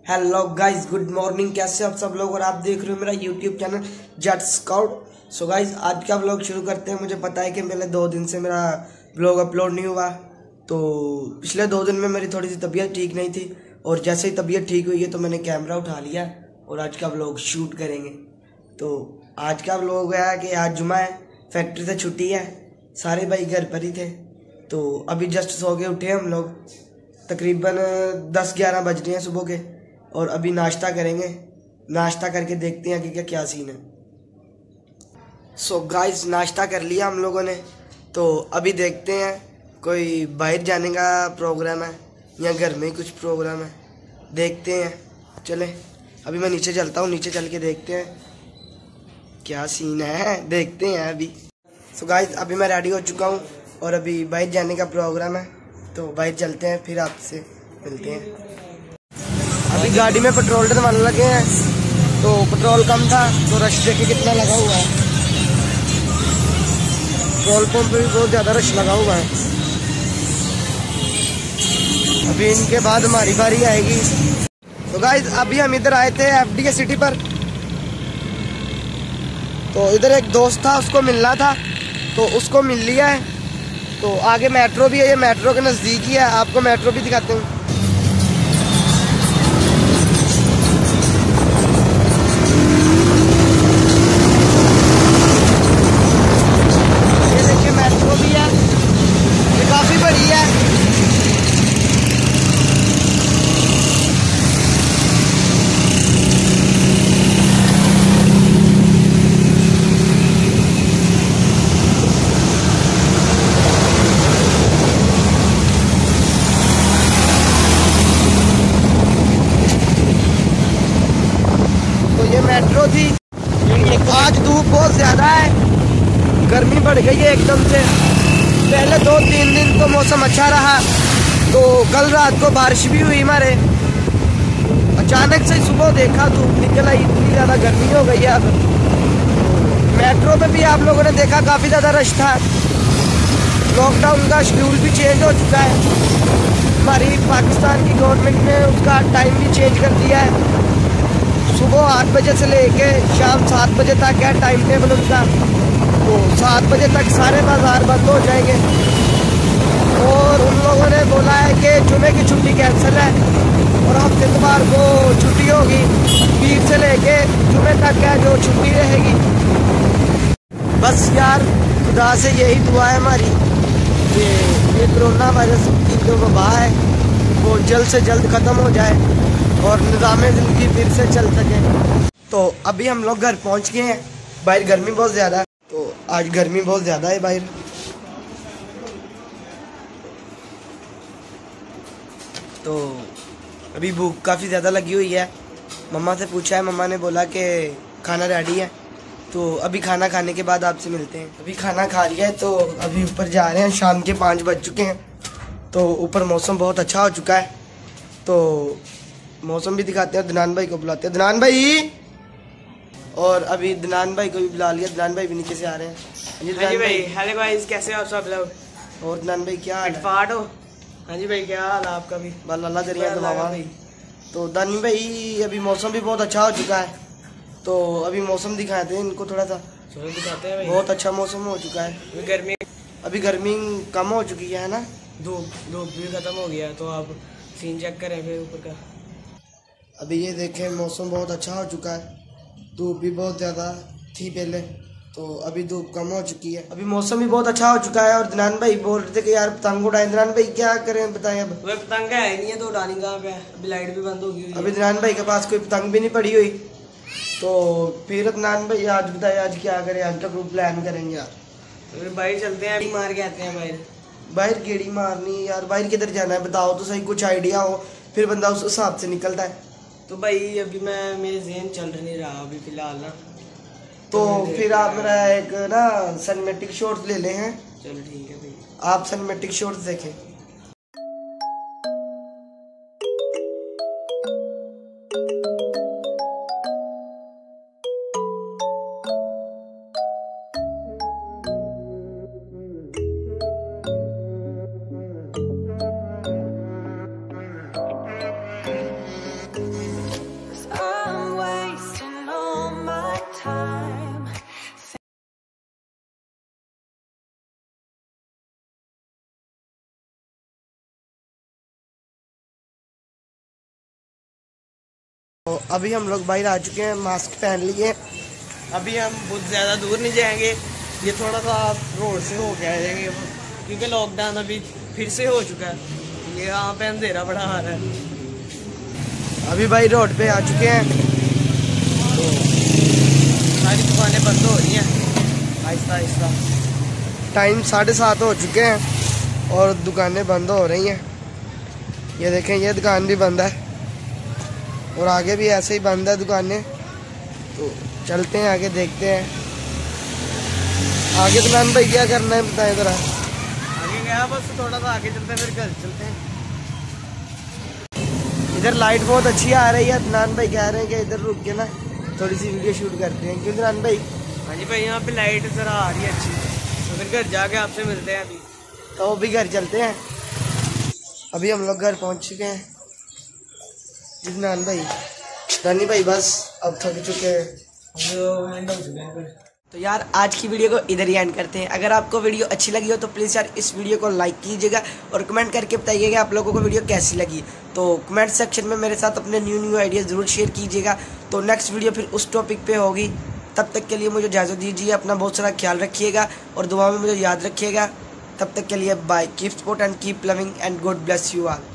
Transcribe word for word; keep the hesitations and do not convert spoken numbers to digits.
Hello guys, good morning. कैसे आप सब लोग, और आप देख रहे हो मेरा YouTube channel Jet Scout. So guys, आज का व्लॉग शुरू करते हैं। मुझे पता है कि पहले दो दिन से मेरा व्लॉग अपलोड नहीं हुआ, तो पिछले दो दिन में मेरी थोड़ी सी तबीयत ठीक नहीं थी, और जैसे ही तबीयत ठीक हुई है तो मैंने कैमरा उठा लिया और आज का व्लॉग शूट करेंगे। तो आज का व्लॉग है कि आज जुमा है, फैक्ट्री से छुट्टी है, सारे भाई घर पर ही थे। तो अभी जस्ट सो के उठे हम लोग, तकरीबन दस ग्यारह बज रहे हैं सुबह के, और अभी नाश्ता करेंगे। नाश्ता करके देखते हैं कि क्या क्या सीन है। सो गाइस, नाश्ता कर लिया हम लोगों ने, तो अभी देखते हैं कोई बाहर जाने का प्रोग्राम है या घर में ही कुछ प्रोग्राम है, देखते हैं। चले अभी मैं नीचे चलता हूँ, नीचे चल के देखते हैं क्या सीन है, देखते हैं अभी। सो गाइस, अभी मैं रेडी हो चुका हूँ और अभी बाहर जाने का प्रोग्राम है, तो बाहर चलते हैं, फिर आपसे मिलते हैं। अभी गाड़ी में पेट्रोल डलवाने लगे हैं, तो पेट्रोल कम था तो रश देखिए कितना लगा हुआ है। पेट्रोल पंप पे भी बहुत ज़्यादा रश लगा हुआ है। अभी इनके बाद हमारी बारी आएगी। तो गाइस, अभी हम इधर आए थे एफ डी के सिटी पर, तो इधर एक दोस्त था, उसको मिलना था, तो उसको मिल लिया है। तो आगे मेट्रो भी है, ये मेट्रो के नज़दीक ही है, आपको मेट्रो भी दिखाते हैं। काफी बड़ी है। तो ये मेट्रो थी। आज धूप बहुत ज्यादा है, गर्मी बढ़ गई है एकदम से। पहले दो तीन दिन तो मौसम अच्छा रहा, तो कल रात को बारिश भी हुई हमारे। अचानक से सुबह देखा धूप निकल आई, इतनी ज़्यादा गर्मी हो गई है। अब मेट्रो पे भी आप लोगों ने देखा काफ़ी ज़्यादा रश था। लॉकडाउन का शेड्यूल भी चेंज हो चुका है, हमारी पाकिस्तान की गवर्नमेंट ने उसका टाइम भी चेंज कर दिया है। सुबह आठ बजे से लेके शाम सात बजे तक है टाइम टेबल उनका, तो सात बजे तक सारे बाजार बंद हो जाएंगे। और उन लोगों ने बोला है कि जुमे की छुट्टी कैंसिल है और हफ्ते इतवार को छुट्टी होगी, पीर से लेके जुमे तक है जो छुट्टी रहेगी। बस यार, खुदा से यही दुआ है हमारी कि ये कोरोना वायरस की जो वबा है वो जल्द से जल्द ख़त्म हो जाए और निज़ाम ज़िंदगी फिर से चल सके। तो अभी हम लोग घर पहुँच गए हैं। बाहर गर्मी बहुत ज़्यादा है, तो आज गर्मी बहुत ज़्यादा है बाहर। तो अभी भूख काफ़ी ज़्यादा लगी हुई है। मम्मा से पूछा है, मम्मा ने बोला कि खाना रेडी है, तो अभी खाना खाने के बाद आपसे मिलते हैं। अभी खाना खा लिया है, तो अभी ऊपर जा रहे हैं। शाम के पाँच बज चुके हैं, तो ऊपर मौसम बहुत अच्छा हो चुका है, तो मौसम भी दिखाते हैं। दनान भाई को बुलाते हैं, दनान भाई। और अभी दनान भाई को भी बुला लिया, दनान भाई भी नीचे से आ रहे हैं। हाँ जी भाई, हेलो गाइस, कैसे हो आप सब लोग? और दनान भाई क्या हाल है? फाट हो? हाँ जी भाई, क्या हाल है आपका भी? अल्लाह करिए दबावा। तो दानी भाई, अभी मौसम भी बहुत अच्छा हो चुका है, तो अभी मौसम दिखाते हैं इनको थोड़ा सा। चलो दिखाते हैं भाई। बहुत अच्छा मौसम हो चुका है। अभी गर्मी अभी गर्मी कम हो चुकी है ना, धूप धूप भी खत्म हो गया, तो आप सीन चेक करें फिर ऊपर का। अभी ये देखें, मौसम बहुत अच्छा हो चुका है। धूप भी बहुत ज़्यादा थी पहले, तो अभी धूप कम हो चुकी है। अभी मौसम भी बहुत अच्छा हो चुका है। और दनान भाई बोल रहे थे कि यार पतंग उड़ाएं। दनान भाई क्या करें बताएं अब? वह पतंग है नहीं है, तो उड़ानी कहाँ पे है? अभी लाइट भी बंद हो गई। अभी दनान भाई के पास कोई पतंग भी नहीं पड़ी हुई, तो फिर दनान भाई आज बताए आज क्या करें? आज का ग्रुप प्लान करेंगे यार, तो फिर बाहर चलते हैं, मार के आते हैं बाहर। बाहर गेड़ी मारनी यार, बाहर किधर जाना है बताओ तो सही, कुछ आइडिया हो, फिर बंदा उस हिसाब से निकलता है। तो भाई अभी मैं मेरे ज़हन चल नहीं रहा अभी फिलहाल ना, तो फिर आप मेरा एक ना सिनेमैटिक शॉट्स ले ले हैं। चलो ठीक है भाई, आप सिनेमैटिक शॉट्स देखें। तो अभी हम लोग बाहर आ चुके हैं, मास्क पहन लिए। अभी हम बहुत ज़्यादा दूर नहीं जाएंगे, ये थोड़ा सा रोड से हो के आ जाएंगे क्योंकि लॉकडाउन अभी फिर से हो चुका है। ये यहाँ पे अंधेरा बड़ा आ रहा है। अभी भाई रोड पे आ चुके हैं, तो सारी दुकानें बंद हो रही हैं आहिस्ता आहिस्ता। टाइम साढ़े सात हो चुके हैं और दुकानें बंद हो रही हैं। ये देखें, ये दुकान भी बंद है और आगे भी ऐसे ही बंद है दुकानें। तो चलते हैं आगे, देखते हैं आगे। दुकान भाई क्या करना है बताएं जरा। आगे गया बस थोड़ा सा आगे चलते हैं, फिर घर चलते हैं। इधर लाइट बहुत अच्छी आ रही है। नान भाई कह रहे हैं कि इधर रुक के ना थोड़ी सी वीडियो शूट करते हैं, क्यों नान भाई? हाँ जी भाई, यहाँ पे लाइट जरा आ रही है अच्छी, तो फिर घर जाके आपसे मिलते हैं अभी। तो वो भी घर चलते हैं। अभी हम लोग घर पहुँच चुके हैं। जी नान भाई, नानी भाई बस अब थक चुके हैं। तो यार आज की वीडियो को इधर ही एंड करते हैं। अगर आपको वीडियो अच्छी लगी हो तो प्लीज़ यार इस वीडियो को लाइक कीजिएगा और कमेंट करके बताइएगा आप लोगों को वीडियो कैसी लगी। तो कमेंट सेक्शन में मेरे साथ अपने न्यू न्यू आइडिया ज़रूर शेयर कीजिएगा। तो नेक्स्ट वीडियो फिर उस टॉपिक पे होगी। तब तक के लिए मुझे इजाज़त दीजिए, अपना बहुत सारा ख्याल रखिएगा और दुआ में मुझे याद रखिएगा। तब तक के लिए bye, keep support and keep loving and God bless you all.